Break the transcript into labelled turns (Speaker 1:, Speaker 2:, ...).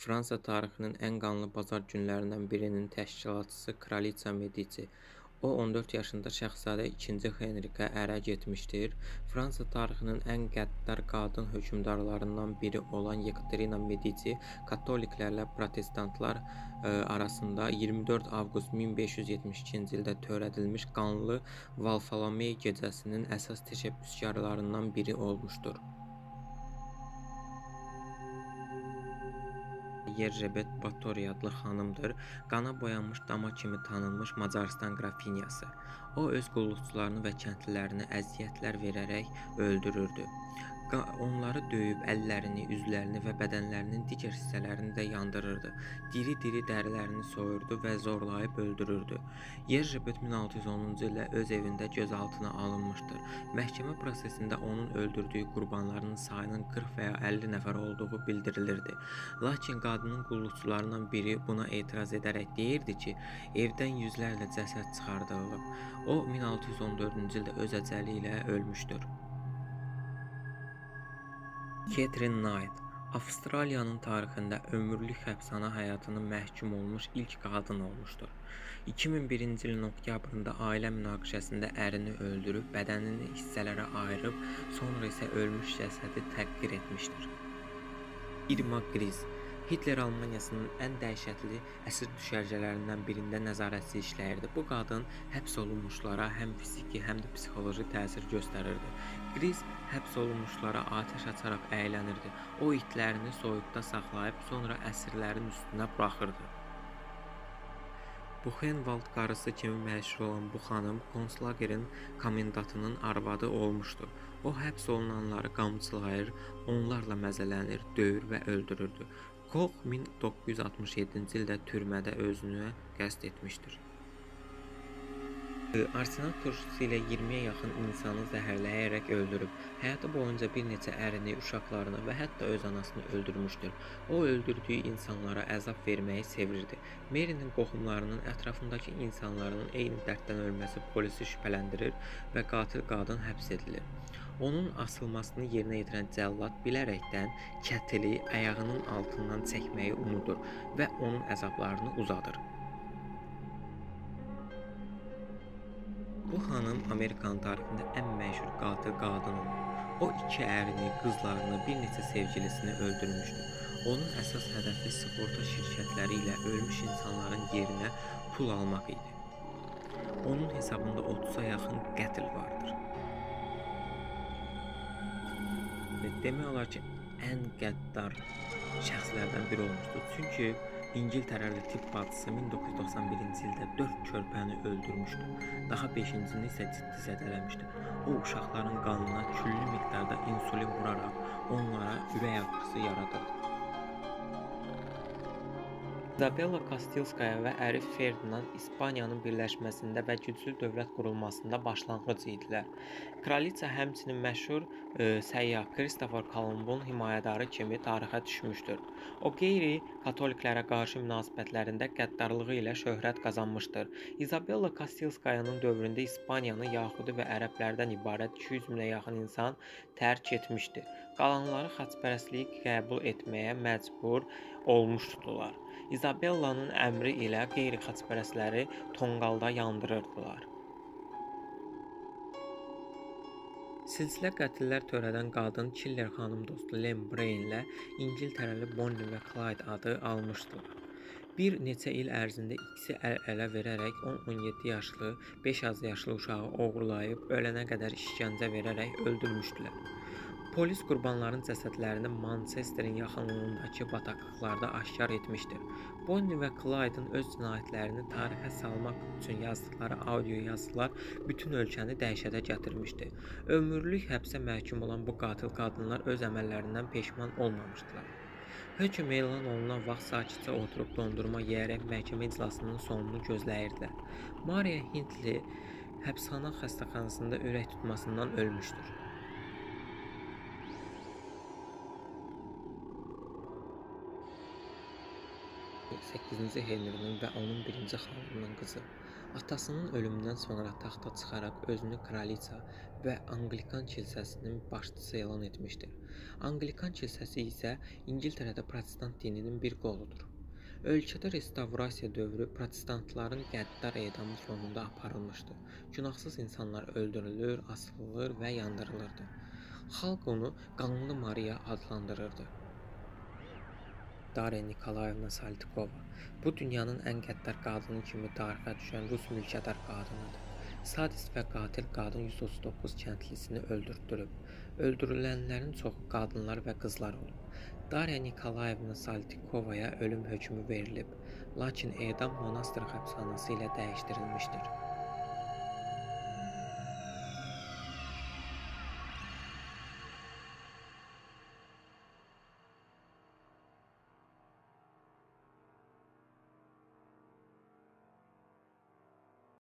Speaker 1: Fransa tarixinin ən qanlı bazar günlərindən birinin təşkilatçısı Kraliça Medici. O 14 yaşında şahzadə 2-ci Henrikə ərə getmişdir. Fransa tarixinin ən qəddar qadın hökmdarlarından biri olan Yekaterina Medici katoliklərlə protestantlar arasında 24 avqust 1572-ci ildə törədilmiş qanlı Valfalomey gecəsinin əsas təşəbbüskarlarından biri olmuşdur. Yerzebet Batory adlı xanımdır. Qana boyanmış dama kimi tanınmış Macarıstan qrafinyası. O öz qulluqçularını və kəndlilərini əziyyətlər verərək öldürürdü. Onları döyüb əllərini, üzlərini və bədənlərinin digər hissələrini də yandırırdı. Diri-diri dərilərini soyurdu və zorlayıb öldürürdü. Yerzebet 1610-cu ildə öz evində gözaltına alınmışdır. Məhkəmə prosesində onun öldürdüyü qurbanlarının sayının 40 və ya 50 nəfər olduğu bildirilirdi. Lakin qadının qulluqçularından biri buna etiraz edərək deyirdi ki, evdən yüzlərlə cəsəd çıxardılıb. O 1614-cü ildə öz əcəli ilə ölmüşdür. Catherine Knight Avstraliyanın tarixində ömürlük həbsxana həyatına məhkum olmuş ilk qadın olmuşdur. 2001-ci ilin oktyabrında ailə münaqişəsində ərini öldürüb, bədənini hissələrə ayırıb, sonra isə ölmüş cəsədi təhqir etmişdir. Irma Gris Hitler Almaniyasının ən dəhşətli əsir düşərgələrindən birində nəzarətçi işləyirdi. Bu qadın həbs olunmuşlara həm fiziki, həm də psixoloji təsir göstərirdi. Gris həbs olunmuşlara atəş açaraq əylənirdi. O itlərini soyuqda saxlayıb, sonra əsirlərin üstünə buraxırdı. Buchenwald qarısı kimi məşhur olan bu xanım konslagerin komendantının arvadı olmuşdur. O həbs olunanları qamçılayır, onlarla məzələnir, döyür və öldürürdü. Koch 1967-ci ildə türmədə özünü qəsd etmişdir. Arsenal turşusu ilə 20-yə yaxın insanı zəhərləyərək öldürüb. Həyatı boyunca bir neçə ərini, uşaqlarını və hətta öz anasını öldürmüşdür. O öldürdüyü insanlara əzab verməyi sevirdi. Mary'nin qohumlarının ətrafındakı insanların eyni dərddən ölməsi polisi şübhələndirir və qatil qadın həbs edilir. Onun asılmasını yerinə yetirən cəllad bilərəkdən kətili ayağının altından çəkməyi unudur və onun əzablarını uzadır. Bu xanım Amerikan tarixində ən məşhur qatil qadın olub. O 2 ərini, qızlarını, bir neçə sevgilisini öldürmüşdür. Onun əsas hədəfi sığorta şirkətləri ilə ölmüş insanların yerinə pul almaq idi. Onun hesabında 30-a yaxın qətl vardır. Demək olar ki, ən qəddar şəxslərdən biri olmuşdur. Çünki İngiltərəli tibb bacısı 1991-ci ildə 4 körpəni öldürmüşdü. Daha 5-cini isə ciddi zədələmişdi. O, uşaqların qanına küllü miqdarda insulin vuraraq onlara ürək ağrısı yaradırdı. Isabella Kastilskaya və əri Ferdinand İspaniyanın birləşməsində və güclü dövlət qurulmasında başlanğıc idilər. Kraliça həmçinin məşhur səyyah Kristofer Kolumbun himayədarı kimi tarixə düşmüşdür. O qeyri-katoliklərə qarşı münasibətlərində qəddarlığı ilə şöhrət qazanmışdır. Isabella Kastilskayanın dövründə İspaniyanı yahudi və ərəblərdən ibarət 200 minə yaxın insan tərk etmişdi. Qalanları xaçpərəstliyi qəbul etməyə məcbur olmuşdular. Isabella'nın əmri ilə qeyri-xaçpərəstləri tonqalda yandırırdılar. Silsilə qətllər törədən qadın Killer xanım dostu Lem Brain ilə İngiltərəli Bonnie və Clyde adı almışdılar. Bir neçə il ərzində ikisi əl-ələ verərək 10-17 yaşlı, 5 az yaşlı uşağı oğurlayıb, ölənə qədər işgəncə verərək öldürmüşdülər. Polis qurbanların cəsədlərini Manchesterin yaxınlığındakı bataqlıqlarda aşkar etmişdir. Bonnie və Clyde'ın öz cinayətlərini tarixə salmaq üçün yazdıqları audio yazılar bütün ölkəni dəhşətə gətirmişdi. Ömürlük həbsə məhkum olan bu qatil qadınlar öz əməllərindən peşman olmamışdılar. Hökm elan olunan vaxt sakitcə oturub dondurma yeyərək məhkəmə iclasının sonunu gözləyirdilər. Maria Hindley həbsxana xəstəxanasında ürək tutmasından ölmüşdür. idi, 8-ci Henrinin və onun 1-ci xanımının qızı. Atasının ölümündən sonra taxta çıxaraq özünü kraliça və Anglikan kilsəsinin başçısı elan etmişdir. Anglikan kilsəsi isə İngiltərədə protestant dininin bir qoludur. Ölkədə restavrasiya dövrü protestantların qəddar edamı fonunda aparılmışdı. Günahsız insanlar öldürülür, asılılır və yandırılırdı. Xalq onu Qanlı Mariya adlandırırdı. Darya Nikolayevna Saltikova bu dünyanın ən qəddar qadını kimi tarixə düşən Rus mülkədar qadınadır. Sadist və qatil qadın 139 kəndlisini öldürtdürüb. Öldürülənlərin çoxu qadınlar və qızlar olub. Darya Nikolayevna Saltikovaya ölüm hökmü verilib, lakin edam monastır həbsxanası ilə dəyişdirilmişdir.